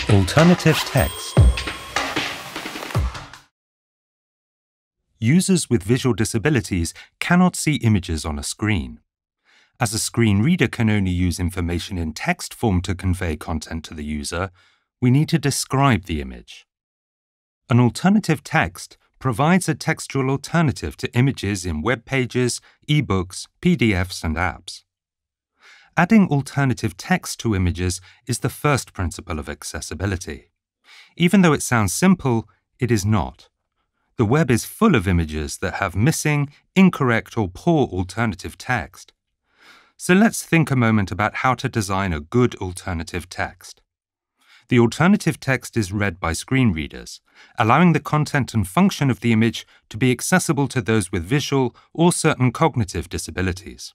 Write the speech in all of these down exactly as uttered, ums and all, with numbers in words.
Alternative text. Users with visual disabilities cannot see images on a screen. As a screen reader can only use information in text form to convey content to the user, we need to describe the image. An alternative text provides a textual alternative to images in web pages, e-books, P D Fs, and apps. Adding alternative text to images is the first principle of accessibility. Even though it sounds simple, it is not. The web is full of images that have missing, incorrect, or poor alternative text. So let's think a moment about how to design a good alternative text. The alternative text is read by screen readers, allowing the content and function of the image to be accessible to those with visual or certain cognitive disabilities.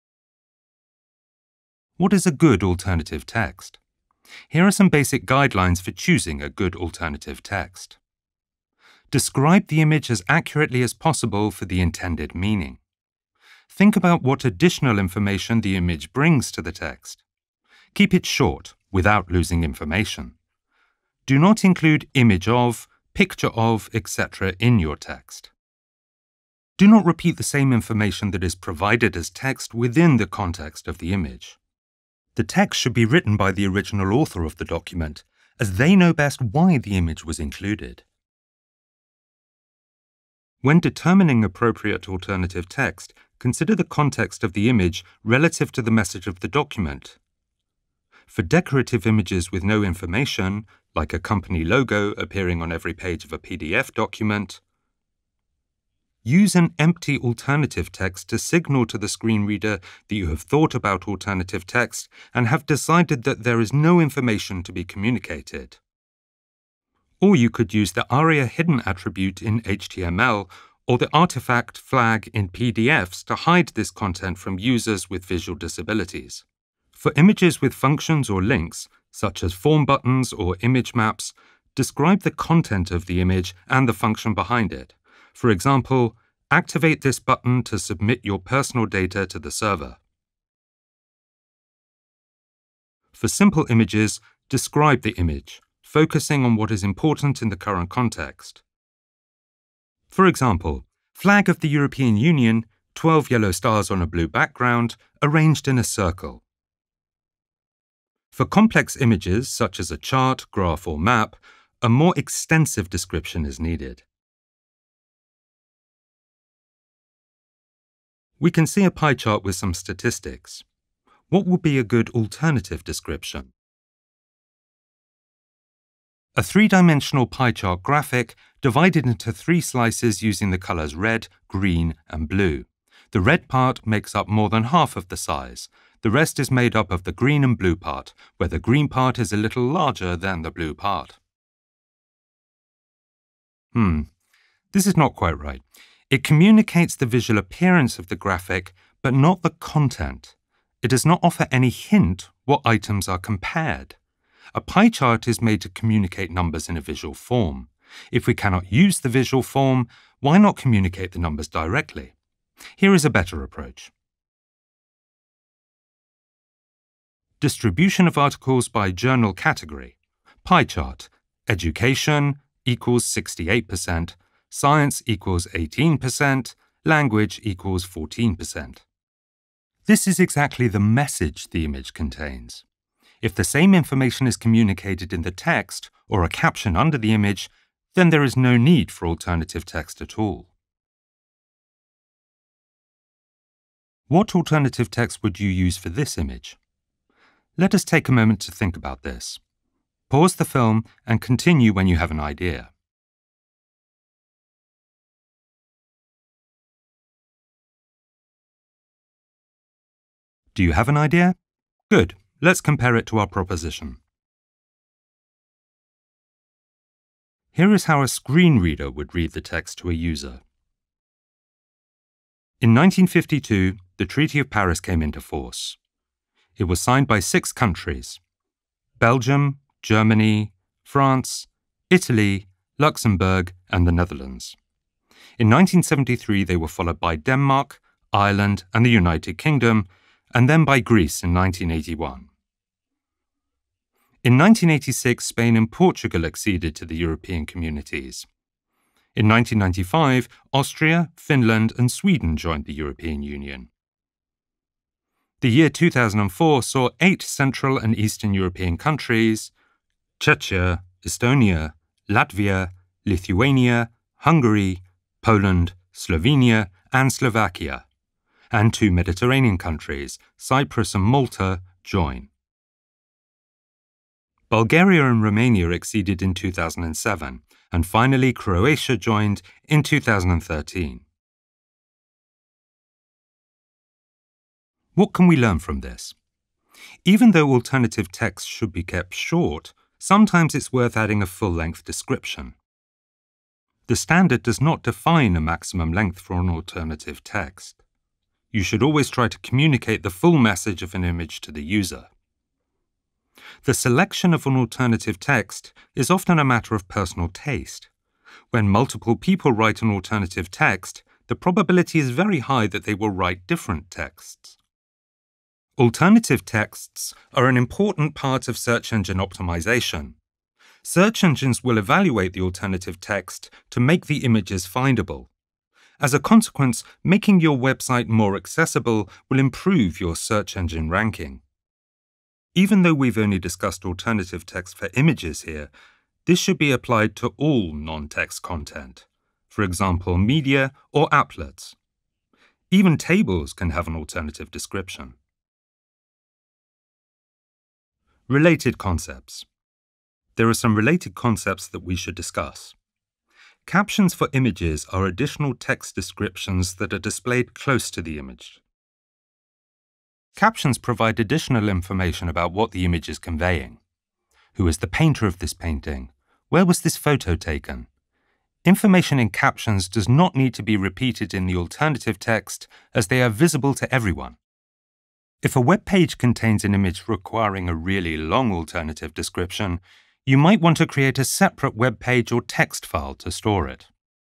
What is a good alternative text? Here are some basic guidelines for choosing a good alternative text. Describe the image as accurately as possible for the intended meaning. Think about what additional information the image brings to the text. Keep it short, without losing information. Do not include image of, picture of, et cetera in your text. Do not repeat the same information that is provided as text within the context of the image. The text should be written by the original author of the document, as they know best why the image was included. When determining appropriate alternative text, consider the context of the image relative to the message of the document. For decorative images with no information, like a company logo appearing on every page of a P D F document, use an empty alternative text to signal to the screen reader that you have thought about alternative text and have decided that there is no information to be communicated. Or you could use the aria hidden attribute in H T M L or the artifact flag in P D Fs to hide this content from users with visual disabilities. For images with functions or links, such as form buttons or image maps, describe the content of the image and the function behind it. For example, activate this button to submit your personal data to the server. For simple images, describe the image, focusing on what is important in the current context. For example, flag of the European Union, twelve yellow stars on a blue background, arranged in a circle. For complex images, such as a chart, graph, or map, a more extensive description is needed. We can see a pie chart with some statistics. What would be a good alternative description? A three-dimensional pie chart graphic divided into three slices using the colors red, green, and blue. The red part makes up more than half of the size. The rest is made up of the green and blue part, where the green part is a little larger than the blue part. Hmm, this is not quite right. It communicates the visual appearance of the graphic, but not the content. It does not offer any hint what items are compared. A pie chart is made to communicate numbers in a visual form. If we cannot use the visual form, why not communicate the numbers directly? Here is a better approach. Distribution of articles by journal category. Pie chart. Education equals sixty-eight percent. Science equals eighteen percent. Language equals fourteen percent. This is exactly the message the image contains. If the same information is communicated in the text or a caption under the image, then there is no need for alternative text at all. What alternative text would you use for this image? Let us take a moment to think about this. Pause the film and continue when you have an idea. Do you have an idea? Good. Let's compare it to our proposition. Here is how a screen reader would read the text to a user. In nineteen fifty-two, the Treaty of Paris came into force. It was signed by six countries: Belgium, Germany, France, Italy, Luxembourg, and the Netherlands. In nineteen seventy-three, they were followed by Denmark, Ireland, and the United Kingdom, and then by Greece in nineteen eighty-one. In nineteen eighty-six, Spain and Portugal acceded to the European communities. In nineteen ninety-five, Austria, Finland, and Sweden joined the European Union. The year two thousand four saw eight Central and Eastern European countries, Czechia, Estonia, Latvia, Lithuania, Hungary, Poland, Slovenia, and Slovakia, and two Mediterranean countries, Cyprus and Malta, join. Bulgaria and Romania acceded in two thousand seven, and finally Croatia joined in two thousand thirteen. What can we learn from this? Even though alternative text should be kept short, sometimes it's worth adding a full-length description. The standard does not define a maximum length for an alternative text. You should always try to communicate the full message of an image to the user. The selection of an alternative text is often a matter of personal taste. When multiple people write an alternative text, the probability is very high that they will write different texts. Alternative texts are an important part of search engine optimization. Search engines will evaluate the alternative text to make the images findable. As a consequence, making your website more accessible will improve your search engine ranking. Even though we've only discussed alternative text for images here, this should be applied to all non-text content, for example, media or applets. Even tables can have an alternative description. Related concepts. There are some related concepts that we should discuss. Captions for images are additional text descriptions that are displayed close to the image. Captions provide additional information about what the image is conveying. Who is the painter of this painting? Where was this photo taken? Information in captions does not need to be repeated in the alternative text as they are visible to everyone. If a web page contains an image requiring a really long alternative description, you might want to create a separate web page or text file to store it.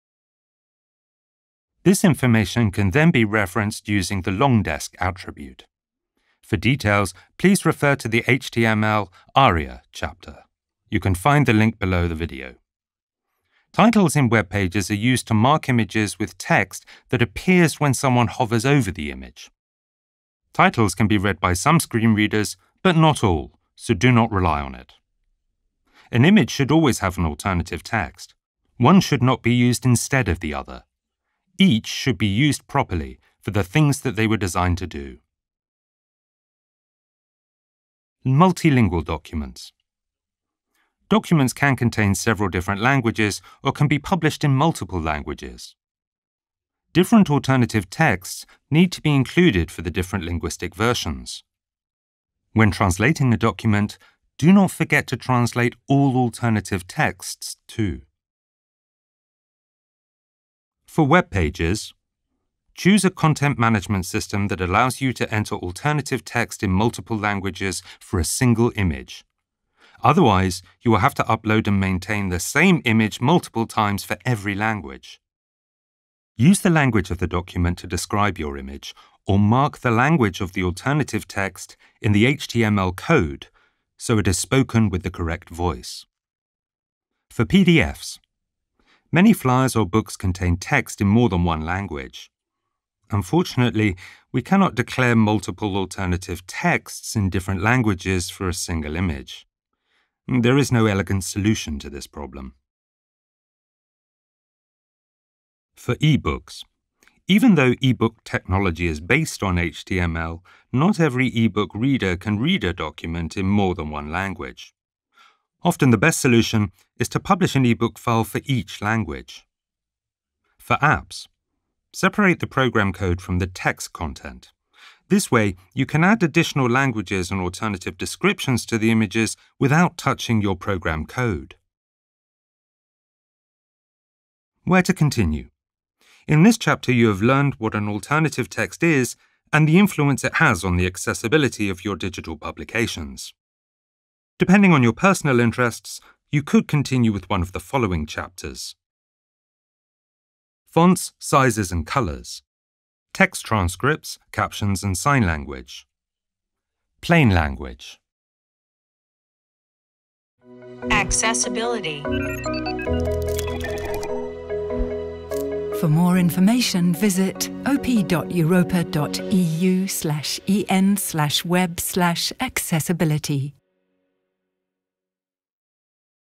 This information can then be referenced using the long desk attribute. For details, please refer to the H T M L ARIA chapter. You can find the link below the video. Titles in web pages are used to mark images with text that appears when someone hovers over the image. Titles can be read by some screen readers, but not all, so do not rely on it. An image should always have an alternative text. One should not be used instead of the other. Each should be used properly for the things that they were designed to do. Multilingual documents. Documents can contain several different languages or can be published in multiple languages. Different alternative texts need to be included for the different linguistic versions. When translating a document, do not forget to translate all alternative texts too. For web pages, choose a content management system that allows you to enter alternative text in multiple languages for a single image. Otherwise, you will have to upload and maintain the same image multiple times for every language. Use the language of the document to describe your image, or mark the language of the alternative text in the H T M L code so it is spoken with the correct voice. For P D Fs, many flyers or books contain text in more than one language. Unfortunately, we cannot declare multiple alternative texts in different languages for a single image. There is no elegant solution to this problem. For e-books, even though e-book technology is based on H T M L, not every e-book reader can read a document in more than one language. Often the best solution is to publish an e-book file for each language. For apps, separate the program code from the text content. This way, you can add additional languages and alternative descriptions to the images without touching your program code. Where to continue? In this chapter, you have learned what an alternative text is and the influence it has on the accessibility of your digital publications. Depending on your personal interests, you could continue with one of the following chapters: fonts, sizes and colors, text transcripts, captions and sign language, plain language. Accessibility. For more information, visit op.europa.eu slash en slash web slash accessibility.